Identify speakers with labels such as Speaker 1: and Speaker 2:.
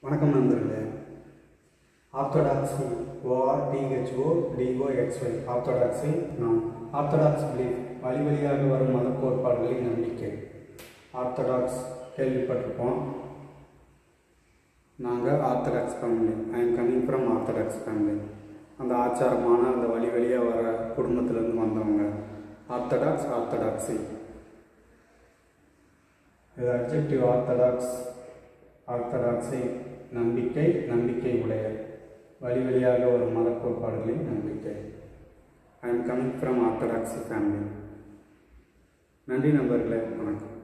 Speaker 1: வணக்கம் நண்பர்களே. ஆர்த்தோடாக்ஸி ORTHODOXY ஆர்த்தோடாக்ஸி நாம் ஆர்த்தடாக்ஸ் பிலீஃப் வழி வழியாக வரும் மத கோட்பாடுகளின் நம்பிக்கை. ஆர்த்தடாக்ஸ் கேள்விப்பட்டிருப்போம். நாங்கள் orthodox family. I am coming from orthodox family. அந்த ஆச்சாரமான அந்த வழி வழியாக வர குடும்பத்திலேருந்து வந்தவங்க. ஆர்த்தடாக்ஸி இது அட்ஜெக்டிவ். ஆர்த்தடாக்ஸி நம்பிக்கை உடைய வழி வழியாக ஒரு மத கோட்பாடுகளின் நம்பிக்கை. I am coming from orthodoxy family. நன்றி நண்பர்களே, வணக்கம்.